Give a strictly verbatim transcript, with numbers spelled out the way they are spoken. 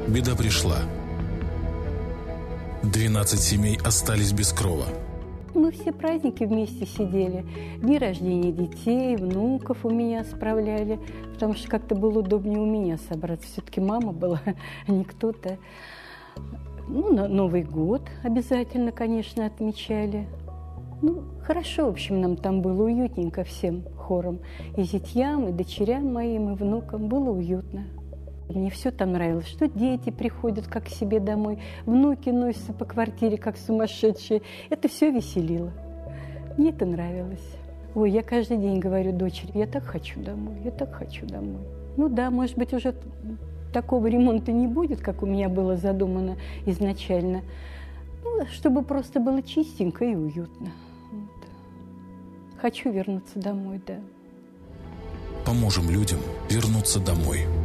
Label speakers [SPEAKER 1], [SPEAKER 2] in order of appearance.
[SPEAKER 1] беда пришла. двенадцать семей остались без крова.
[SPEAKER 2] Мы все праздники вместе сидели. Дни рождения детей, внуков у меня справляли. Потому что как-то было удобнее у меня собраться. Все-таки мама была, а не кто-то. Ну, на Новый год обязательно, конечно, отмечали. Ну, хорошо, в общем, нам там было уютненько всем хором. И зятьям, и дочерям моим, и внукам было уютно. Мне все там нравилось, что дети приходят как к себе домой, внуки носятся по квартире как сумасшедшие. Это все веселило. Мне это нравилось. Ой, я каждый день говорю дочери, я так хочу домой, я так хочу домой. Ну да, может быть, уже такого ремонта не будет, как у меня было задумано изначально. Ну, чтобы просто было чистенько и уютно. Вот. Хочу вернуться домой, да.
[SPEAKER 1] Поможем людям вернуться домой.